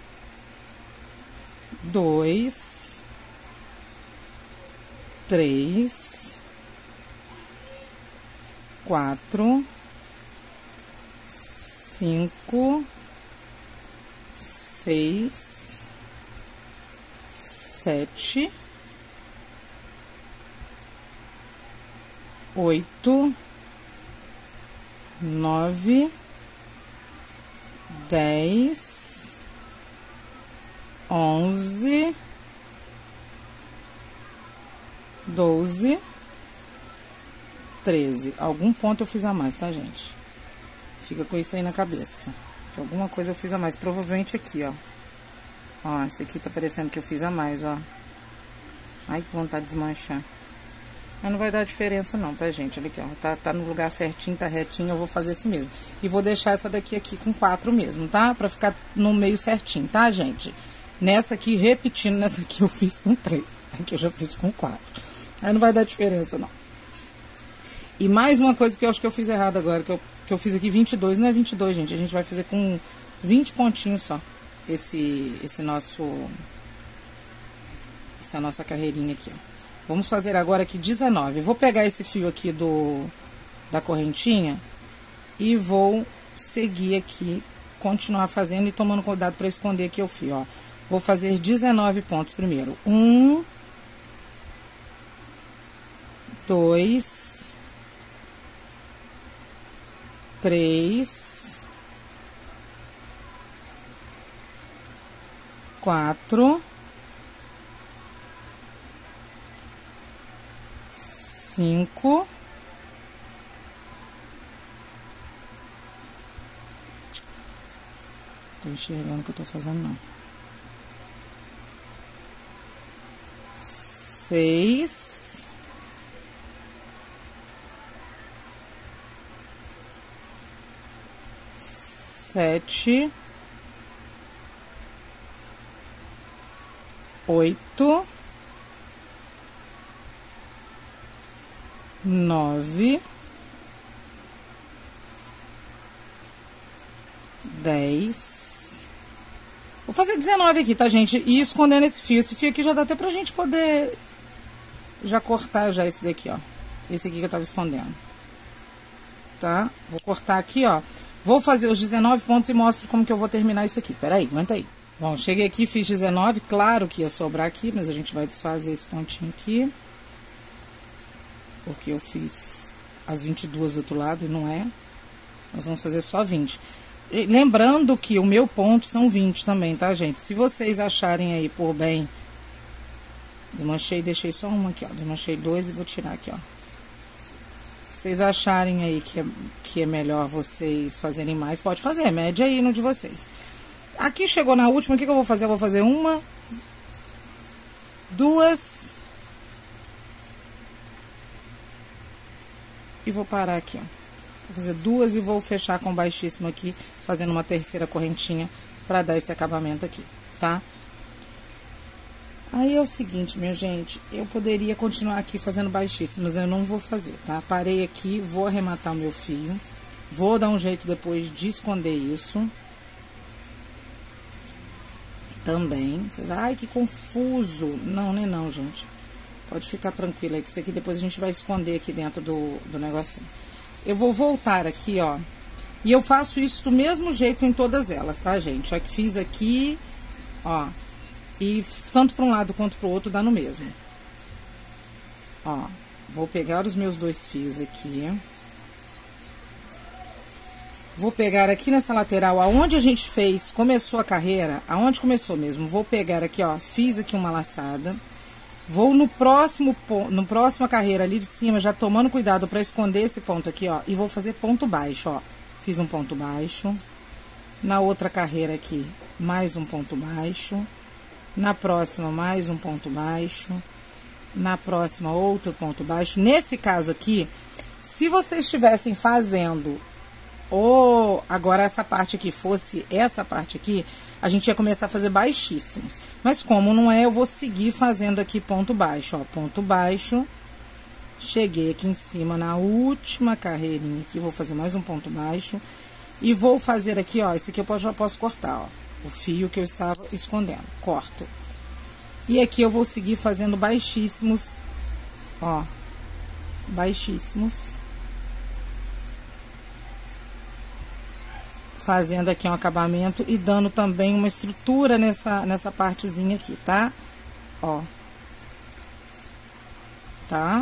2, 3, 4, 5, 6, 7, 8, 9, 10, 11, 12, 13. Algum ponto eu fiz a mais, tá, gente? Fica com isso aí na cabeça. Que alguma coisa eu fiz a mais. Provavelmente aqui, ó. Ó, esse aqui tá parecendo que eu fiz a mais, ó. Ai, que vontade de desmanchar. Mas não vai dar diferença não, tá, gente? Olha aqui, ó. Tá no lugar certinho, tá retinho. Eu vou fazer assim mesmo. E vou deixar essa daqui aqui com 4 mesmo, tá? Pra ficar no meio certinho, tá, gente? Nessa aqui, repetindo, nessa aqui eu fiz com 3. Aqui eu já fiz com 4. Aí não vai dar diferença, não. E mais uma coisa que eu acho que eu fiz errado agora, que eu fiz aqui 22. Não é 22, gente. A gente vai fazer com 20 pontinhos só. Essa nossa carreirinha aqui, ó. Vamos fazer agora aqui 19. Vou pegar esse fio aqui da correntinha e vou seguir aqui, continuar fazendo e tomando cuidado para esconder aqui o fio, ó. Vou fazer 19 pontos primeiro. 1, 2, 3, 4, 5, tô enxergando o que eu tô fazendo, não. 6, 7, 8, 9, 10. Vou fazer 19 aqui, tá, gente? E escondendo esse fio. Esse fio aqui já dá até pra gente poder já cortar já esse daqui, ó. Esse aqui que eu tava escondendo. Tá? Vou cortar aqui, ó. Vou fazer os 19 pontos e mostro como que eu vou terminar isso aqui. Peraí, aguenta aí. Bom, cheguei aqui, fiz 19. Claro que ia sobrar aqui, mas a gente vai desfazer esse pontinho aqui. Porque eu fiz as 22 do outro lado e não é. Nós vamos fazer só 20. E lembrando que o meu ponto são 20 também, tá, gente? Se vocês acharem aí por bem... Desmanchei, deixei só uma aqui, ó. Desmanchei 2 e vou tirar aqui, ó. Se vocês acharem aí que é melhor vocês fazerem mais, pode fazer. Mede aí no de vocês. Aqui chegou na última, o que eu vou fazer? Eu vou fazer 1, 2... E vou parar aqui, ó. Vou fazer 2 e vou fechar com baixíssimo aqui, fazendo uma terceira correntinha pra dar esse acabamento aqui, tá? Aí é o seguinte, minha gente, eu poderia continuar aqui fazendo baixíssimo, mas eu não vou fazer, tá? Parei aqui, vou arrematar o meu fio, vou dar um jeito depois de esconder isso. Também. Vocês, ai, que confuso. Não, nem não, gente. Pode ficar tranquila aí, que isso aqui depois a gente vai esconder aqui dentro do negocinho. Eu vou voltar aqui, ó. E eu faço isso do mesmo jeito em todas elas, tá, gente? Só que fiz aqui, ó. E tanto para um lado quanto para o outro dá no mesmo. Ó, vou pegar os meus 2 fios aqui. Vou pegar aqui nessa lateral, aonde a gente fez, começou a carreira, aonde começou mesmo. Vou pegar aqui, ó, fiz aqui uma laçada. Vou no próxima carreira ali de cima, já tomando cuidado para esconder esse ponto aqui, ó. E vou fazer ponto baixo, ó. Fiz um ponto baixo. Na outra carreira aqui, mais um ponto baixo. Na próxima, mais um ponto baixo. Na próxima, outro ponto baixo. Nesse caso aqui, se vocês estivessem fazendo, ou agora essa parte aqui fosse essa parte aqui, a gente ia começar a fazer baixíssimos. Mas como não é, eu vou seguir fazendo aqui ponto baixo, ó. Ponto baixo. Cheguei aqui em cima na última carreirinha aqui, vou fazer mais um ponto baixo. E vou fazer aqui, ó, esse aqui eu já posso cortar, ó. O fio que eu estava escondendo. Corto. E aqui eu vou seguir fazendo baixíssimos, ó. Baixíssimos. Fazendo aqui um acabamento e dando também uma estrutura nessa partezinha aqui, tá? Ó. Tá?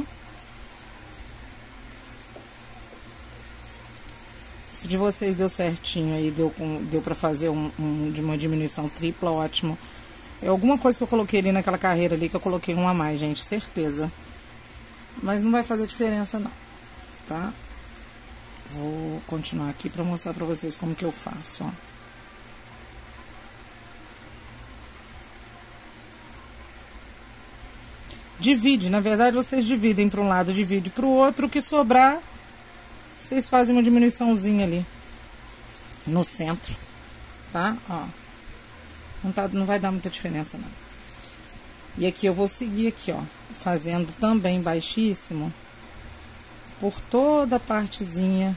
Se de vocês deu certinho aí, deu pra fazer de uma diminuição tripla, ótimo. É alguma coisa que eu coloquei ali naquela carreira ali, que eu coloquei um a mais, gente, certeza. Mas não vai fazer diferença não, tá? Vou continuar aqui pra mostrar pra vocês como que eu faço, ó. Divide, na verdade vocês dividem pra um lado, divide pro outro, o que sobrar, vocês fazem uma diminuiçãozinha ali no centro, tá? Ó. Não vai dar muita diferença, não. E aqui eu vou seguir aqui, ó, fazendo também baixíssimo por toda a partezinha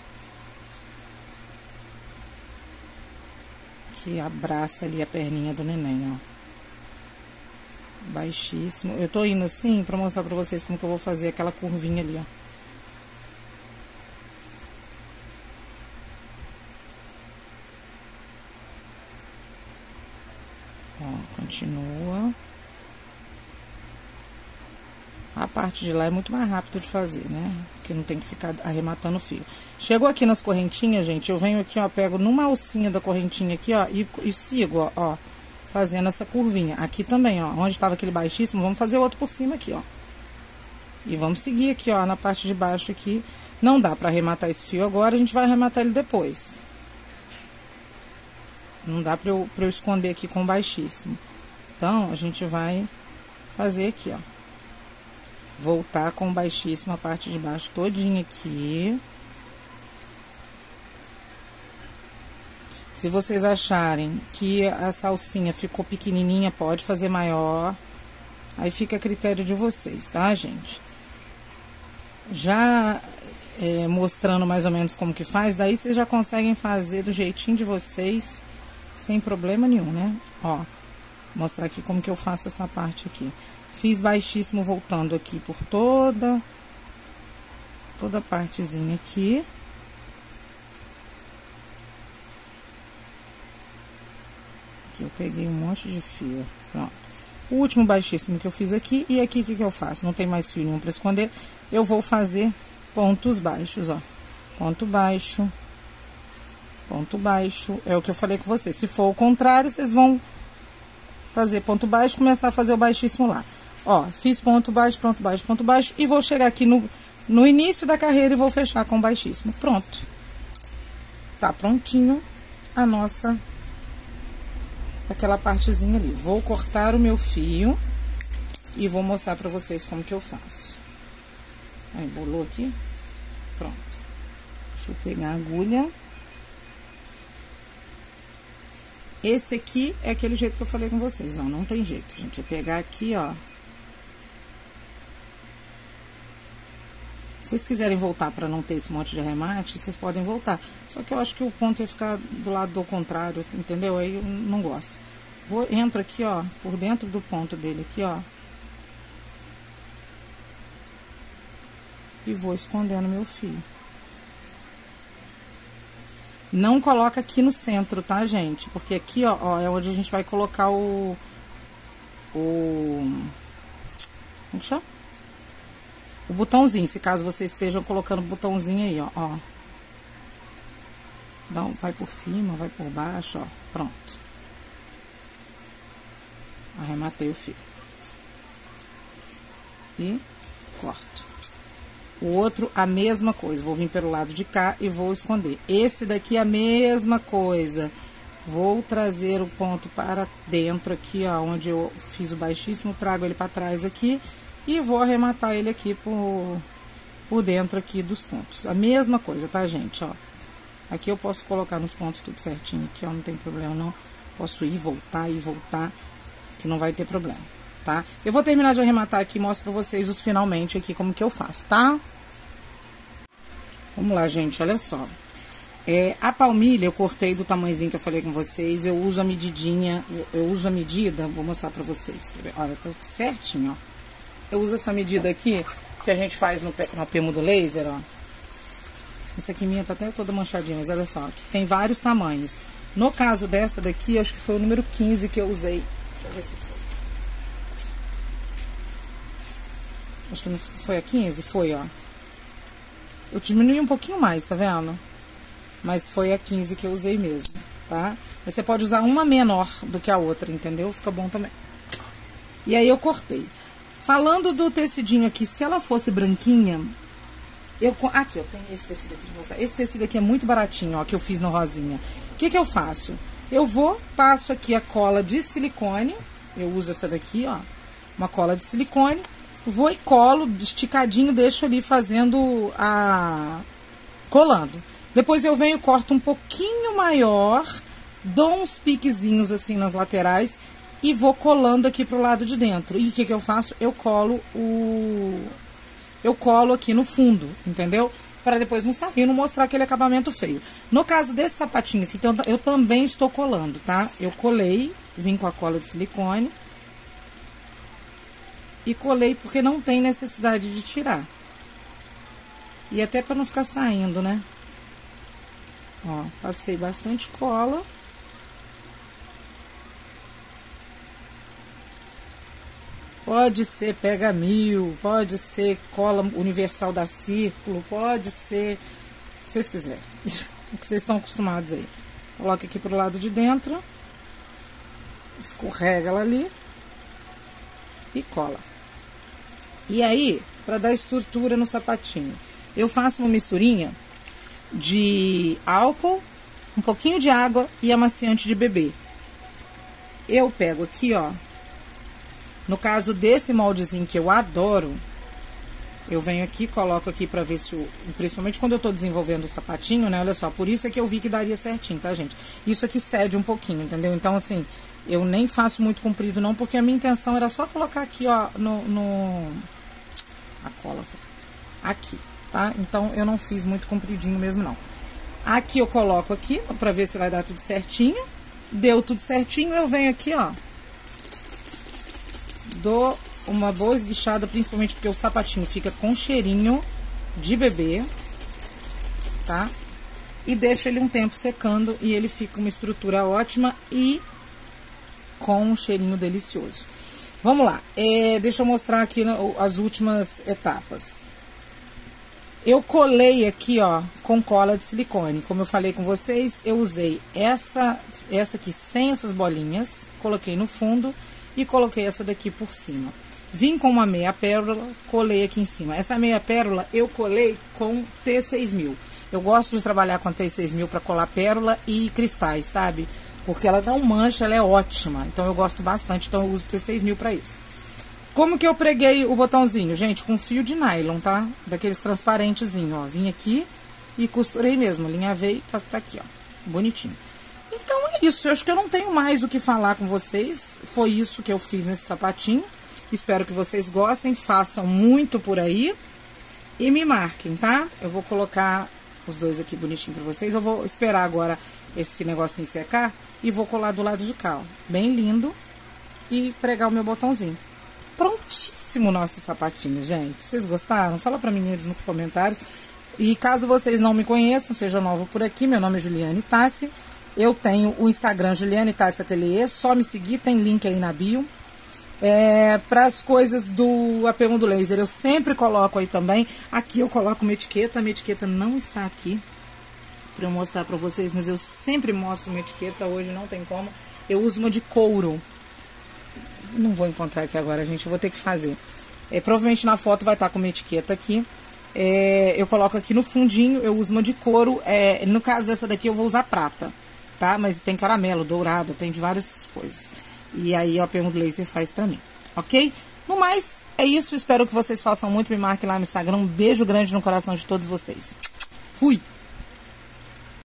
que abraça ali a perninha do neném, ó. Baixíssimo. Eu tô indo assim pra mostrar pra vocês como que eu vou fazer aquela curvinha ali, ó. Continua. A parte de lá é muito mais rápido de fazer, né? Porque não tem que ficar arrematando o fio. Chegou aqui nas correntinhas, gente, eu venho aqui, ó, pego numa alcinha da correntinha aqui, ó, e sigo, ó, fazendo essa curvinha. Aqui também, ó, onde estava aquele baixíssimo, vamos fazer outro por cima aqui, ó. E vamos seguir aqui, ó, na parte de baixo aqui. Não dá pra arrematar esse fio agora, a gente vai arrematar ele depois. Não dá pra eu esconder aqui com baixíssimo. Então, a gente vai fazer aqui, ó. Voltar com baixíssimo a parte de baixo todinha aqui. Se vocês acharem que a salsinha ficou pequenininha, pode fazer maior. Aí fica a critério de vocês, tá, gente? Já mostrando mais ou menos como que faz, daí vocês já conseguem fazer do jeitinho de vocês, sem problema nenhum, né? Ó. Mostrar aqui como que eu faço essa parte aqui. Fiz baixíssimo voltando aqui por toda a partezinha aqui. Aqui eu peguei um monte de fio, pronto. O último baixíssimo que eu fiz aqui, e aqui o que eu faço? Não tem mais fio nenhum pra esconder, eu vou fazer pontos baixos, ó. Ponto baixo, é o que eu falei com vocês. Se for o contrário, vocês vão fazer ponto baixo, começar a fazer o baixíssimo lá. Ó, fiz ponto baixo, e vou chegar aqui no início da carreira e vou fechar com baixíssimo. Pronto. Tá prontinho a nossa, aquela partezinha ali. Vou cortar o meu fio e vou mostrar pra vocês como que eu faço. Aí, embolou aqui. Pronto. Deixa eu pegar a agulha. Esse aqui é aquele jeito que eu falei com vocês, ó. Não tem jeito, gente. Eu pegar aqui, ó. Se vocês quiserem voltar pra não ter esse monte de arremate, vocês podem voltar. Só que eu acho que o ponto ia ficar do lado do contrário, entendeu? Aí eu não gosto. Entro aqui, ó, por dentro do ponto dele aqui, ó. E vou escondendo meu fio. Não coloca aqui no centro, tá, gente? Porque aqui, ó, é onde a gente vai colocar como que chama? O botãozinho, se caso vocês estejam colocando o botãozinho aí, ó. Então, vai por cima, vai por baixo, ó. Pronto. Arrematei o fio. e corto. O outro, a mesma coisa. Vou vir pelo lado de cá e vou esconder. Esse daqui, a mesma coisa. Vou trazer o ponto para dentro aqui, ó, onde eu fiz o baixíssimo, trago ele para trás aqui e vou arrematar ele aqui por dentro aqui dos pontos. A mesma coisa, tá, gente, ó. Aqui eu posso colocar nos pontos tudo certinho aqui, ó, não tem problema não. Posso ir, voltar, que não vai ter problema, tá? Eu vou terminar de arrematar aqui e mostro pra vocês os finalmente aqui, como que eu faço, tá? Vamos lá, gente, olha só. A palmilha eu cortei do tamanhozinho que eu falei com vocês, eu uso a medidinha, eu uso a medida, vou mostrar pra vocês, olha, tá certinho, ó. Eu uso essa medida aqui, que a gente faz no apemo do laser, ó. Essa aqui minha tá até toda manchadinha, mas olha só, aqui tem vários tamanhos. No caso dessa daqui, acho que foi o número 15 que eu usei. Deixa eu ver se foi. Acho que não foi a 15? Foi, ó. Eu diminui um pouquinho mais, tá vendo? Mas foi a 15 que eu usei mesmo, tá? Mas você pode usar uma menor do que a outra, entendeu? Fica bom também. E aí eu cortei. Falando do tecidinho aqui, se ela fosse branquinha, aqui, eu tenho esse tecido aqui de mostrar. Esse tecido aqui é muito baratinho, ó, que eu fiz no rosinha. O que que eu faço? Eu passo aqui a cola de silicone, eu uso essa daqui, ó, uma cola de silicone, vou e colo, esticadinho, deixo ali fazendo colando. Depois eu venho, corto um pouquinho maior, dou uns piquezinhos assim nas laterais e vou colando aqui pro lado de dentro. E o que que eu faço? Eu colo aqui no fundo, entendeu? Para depois não sair, não mostrar aquele acabamento feio. No caso desse sapatinho aqui, eu também estou colando, tá? Eu colei, vim com a cola de silicone. E colei porque não tem necessidade de tirar. E até para não ficar saindo, né? Ó, passei bastante cola. Pode ser Pega Mil, pode ser cola universal da Círculo, pode ser o que vocês quiserem. O que vocês estão acostumados aí. Coloca aqui pro lado de dentro. Escorrega ela ali. E cola. E aí, para dar estrutura no sapatinho, eu faço uma misturinha de álcool, um pouquinho de água e amaciante de bebê. Eu pego aqui, ó, no caso desse moldezinho que eu adoro, eu venho aqui, coloco aqui pra ver se principalmente quando eu tô desenvolvendo o sapatinho, né, olha só, por isso é que eu vi que daria certinho, tá, gente? Isso aqui cede um pouquinho, entendeu? Então, assim, eu nem faço muito comprido não, porque a minha intenção era só colocar aqui, ó, a cola aqui, tá? Então, eu não fiz muito compridinho mesmo, não. Aqui eu coloco aqui, pra ver se vai dar tudo certinho. Deu tudo certinho, eu venho aqui, ó. Dou uma boa esguichada, principalmente porque o sapatinho fica com cheirinho de bebê, tá? E deixo ele um tempo secando e ele fica uma estrutura ótima e com um cheirinho delicioso. Vamos lá, deixa eu mostrar aqui as últimas etapas. Eu colei aqui, ó, com cola de silicone. Como eu falei com vocês, eu usei essa aqui sem essas bolinhas, coloquei no fundo e coloquei essa daqui por cima. Vim com uma meia pérola, colei aqui em cima. Essa meia pérola eu colei com T6000. Eu gosto de trabalhar com a T6000 para colar pérola e cristais, sabe? Porque ela não mancha, ela é ótima. Então eu gosto bastante, então eu uso T6000 para isso. Como que eu preguei o botãozinho? Gente, com fio de nylon, tá? Daqueles transparentezinho, ó. Vim aqui e costurei mesmo. Alinhavei, tá aqui, ó. Bonitinho. Então é isso. Eu acho que eu não tenho mais o que falar com vocês. Foi isso que eu fiz nesse sapatinho. Espero que vocês gostem. Façam muito por aí. E me marquem, tá? Eu vou colocar os dois aqui bonitinho pra vocês. Eu vou esperar agora esse negocinho secar e vou colar do lado de cá, ó. Bem lindo. E pregar o meu botãozinho. Prontíssimo o nosso sapatinho, gente. Vocês gostaram? Fala pra mim eles nos comentários. E caso vocês não me conheçam, seja novo por aqui, meu nome é Juliane Tassi. Eu tenho o Instagram Juliane Tassi Ateliê. Só me seguir, tem link aí na bio. Para as coisas do apemo do laser, eu sempre coloco aí também. Aqui eu coloco uma etiqueta. A minha etiqueta não está aqui para eu mostrar para vocês, mas eu sempre mostro uma etiqueta. Hoje não tem como. Eu uso uma de couro. Não vou encontrar aqui agora, gente, eu vou ter que fazer. Provavelmente na foto vai estar com uma etiqueta aqui. Eu coloco aqui no fundinho, eu uso uma de couro. No caso dessa daqui eu vou usar prata, tá? Mas tem caramelo, dourado, tem de várias coisas. E aí a Permutt Laser faz pra mim, ok? No mais, é isso. Espero que vocês façam muito. Me marquem lá no Instagram. Um beijo grande no coração de todos vocês. Fui!